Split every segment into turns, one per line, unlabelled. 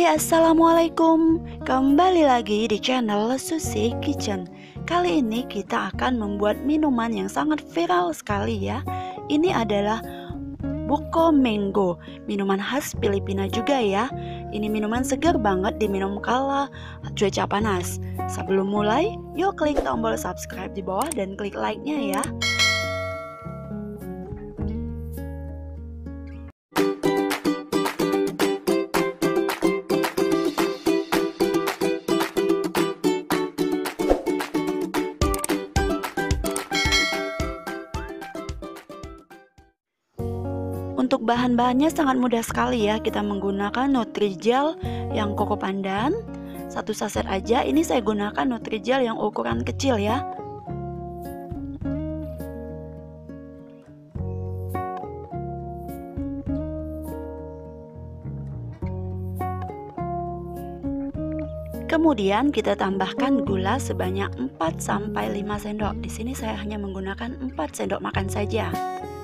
Assalamualaikum. Kembali lagi di channel Susi Kitchen. Kali ini kita akan membuat minuman yang sangat viral sekali ya. Ini adalah buko mango, minuman khas Filipina juga ya. Ini minuman segar banget diminum kala cuaca panas. Sebelum mulai, yuk klik tombol subscribe di bawah dan klik like-nya ya. Untuk bahan-bahannya sangat mudah sekali ya. Kita menggunakan Nutrijel yang koko pandan 1 saset aja. Ini saya gunakan Nutrijel yang ukuran kecil ya. Kemudian kita tambahkan gula sebanyak 4-5 sendok. Di sini saya hanya menggunakan 4 sendok makan saja.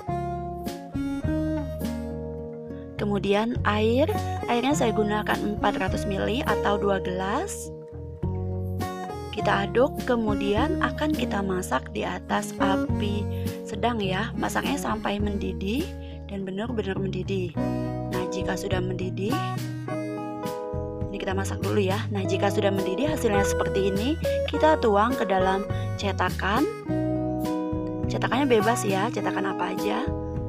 Kemudian airnya saya gunakan 400 ml atau 2 gelas. Kita aduk, kemudian akan kita masak di atas api sedang ya. Masaknya sampai mendidih dan benar-benar mendidih. Nah, jika sudah mendidih, ini kita masak dulu ya. Nah, jika sudah mendidih hasilnya seperti ini, kita tuang ke dalam cetakan. Cetakannya bebas ya, cetakan apa aja.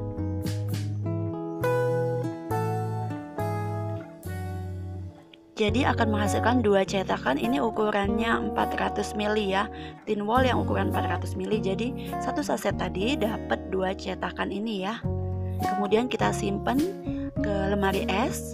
Jadi akan menghasilkan 2 cetakan. Ini ukurannya 400 ml ya. Tin wall yang ukuran 400 ml. Jadi 1 saset tadi dapat 2 cetakan ini ya. Kemudian kita simpan ke lemari es.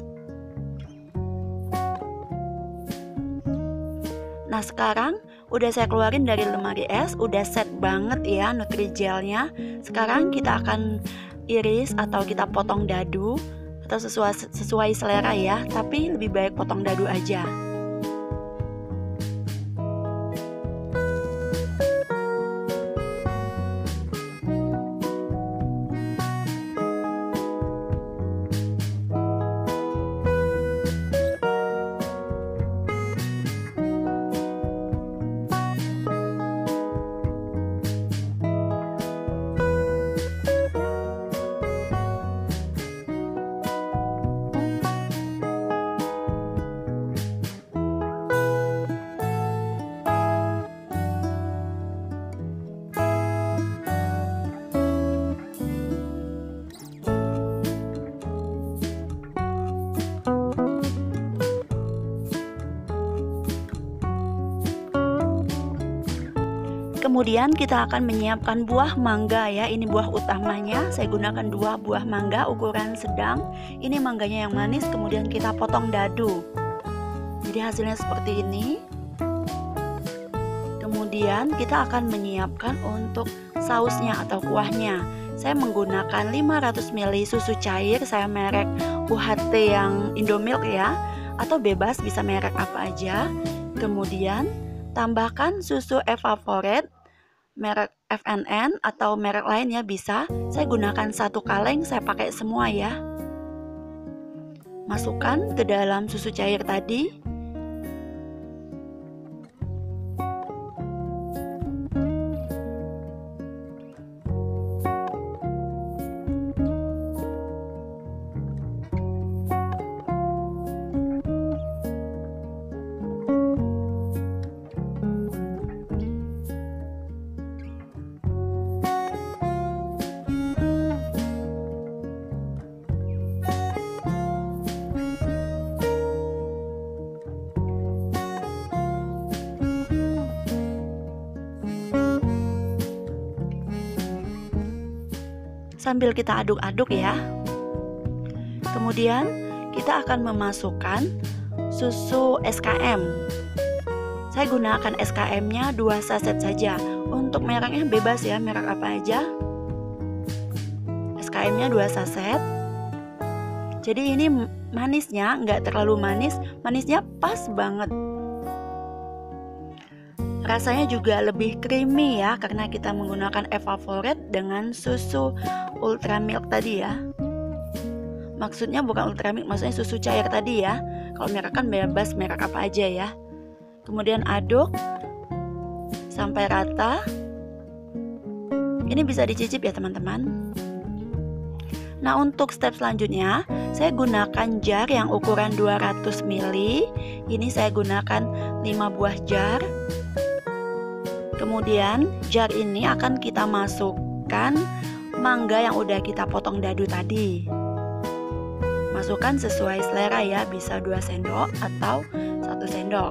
Nah, sekarang udah saya keluarin dari lemari es, udah set banget ya Nutrijelnya. Sekarang kita akan iris atau kita potong dadu atau sesuai selera ya, tapi lebih baik potong dadu aja. Kemudian kita akan menyiapkan buah mangga ya. Ini buah utamanya. Saya gunakan 2 buah mangga ukuran sedang. Ini mangganya yang manis. Kemudian kita potong dadu. Jadi hasilnya seperti ini. Kemudian kita akan menyiapkan untuk sausnya atau kuahnya. Saya menggunakan 500 ml susu cair. Saya merek UHT yang Indomilk ya. Atau bebas bisa merek apa aja. Kemudian tambahkan susu evaporate merek FNN atau merek lainnya bisa. Saya gunakan 1 kaleng, saya pakai semua ya. Masukkan ke dalam susu cair tadi. Sambil kita aduk-aduk ya. Kemudian kita akan memasukkan susu SKM. Saya gunakan SKM-nya 2 saset saja. Untuk mereknya bebas ya, merek apa aja. SKM-nya 2 saset. Jadi ini manisnya nggak terlalu manis, manisnya pas banget. Rasanya juga lebih creamy ya, karena kita menggunakan evaporate dengan susu ultra milk tadi ya. Maksudnya bukan Ultramilk, maksudnya susu cair tadi ya. Kalau merek kan bebas merek apa aja ya. Kemudian aduk sampai rata. Ini bisa dicicip ya teman-teman. Nah, untuk step selanjutnya saya gunakan jar yang ukuran 200 ml. Ini saya gunakan 5 buah jar. Kemudian jar ini akan kita masukkan mangga yang udah kita potong dadu tadi. Masukkan sesuai selera ya, bisa 2 sendok atau 1 sendok.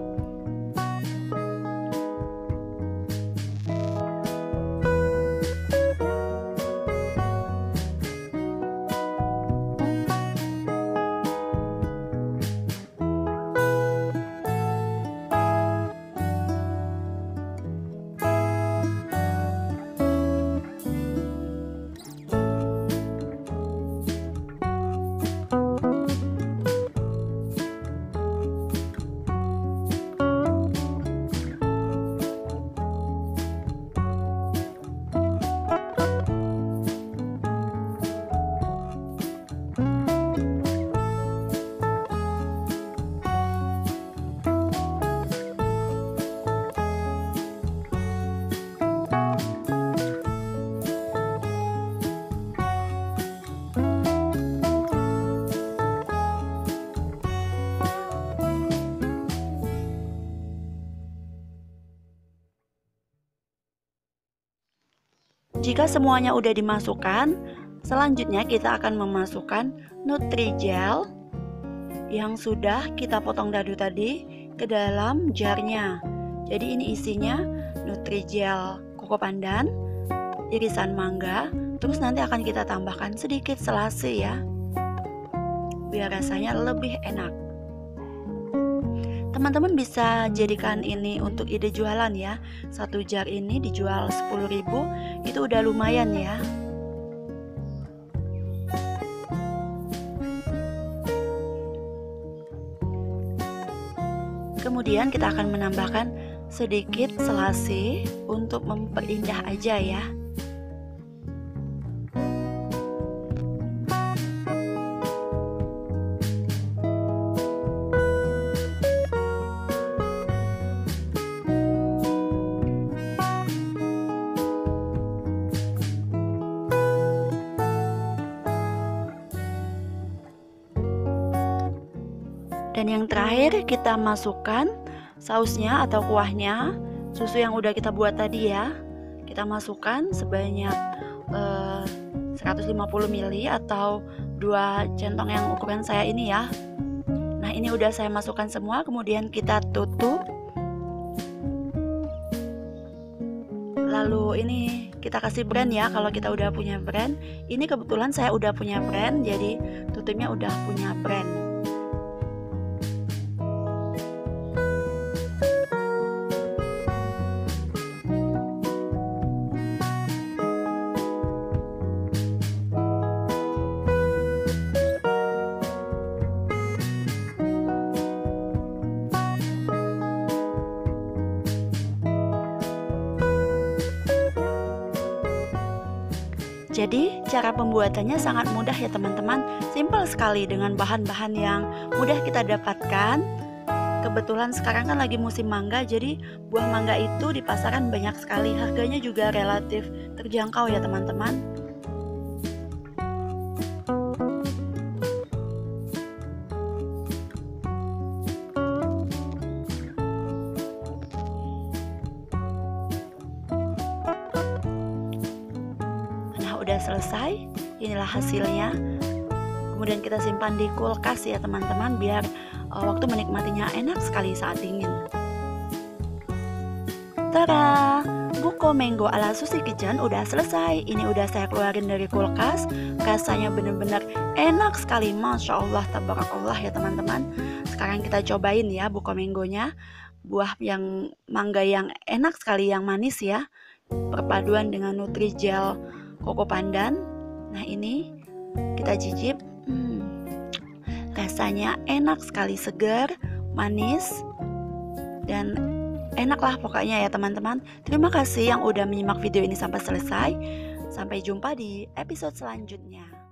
Jika semuanya udah dimasukkan, selanjutnya kita akan memasukkan Nutrijel yang sudah kita potong dadu tadi ke dalam jarnya. Jadi ini isinya Nutrijel koko pandan, irisan mangga, terus nanti akan kita tambahkan sedikit selasi ya, biar rasanya lebih enak. Teman-teman bisa jadikan ini untuk ide jualan ya. 1 jar ini dijual 10.000, itu udah lumayan ya. Kemudian kita akan menambahkan sedikit selasi untuk memperindah aja ya. Dan yang terakhir kita masukkan sausnya atau kuahnya, susu yang udah kita buat tadi ya. Kita masukkan sebanyak 150 ml atau 2 centong yang ukuran saya ini ya. Nah, ini udah saya masukkan semua, kemudian kita tutup. Lalu ini kita kasih brand ya, kalau kita udah punya brand. Ini kebetulan saya udah punya brand, jadi tutupnya udah punya brand. Jadi cara pembuatannya sangat mudah ya teman-teman. Simpel sekali dengan bahan-bahan yang mudah kita dapatkan. Kebetulan sekarang kan lagi musim mangga, jadi buah mangga itu di pasaran banyak sekali. Harganya juga relatif terjangkau ya teman-teman. Udah selesai, inilah hasilnya. Kemudian kita simpan di kulkas ya teman-teman, biar waktu menikmatinya enak sekali saat dingin. Tada, buko mango ala Susi Kitchen udah selesai. Ini udah saya keluarin dari kulkas. Rasanya bener-bener enak sekali, Masya Allah, tabarakallah ya teman-teman. Sekarang kita cobain ya buko mangonya. Buah yang mangga yang enak sekali, yang manis ya, perpaduan dengan Nutrijel koko pandan. Nah, ini kita cicip. Rasanya enak sekali, segar, manis, dan enak lah pokoknya ya teman-teman. Terima kasih yang udah menyimak video ini sampai selesai. Sampai jumpa di episode selanjutnya.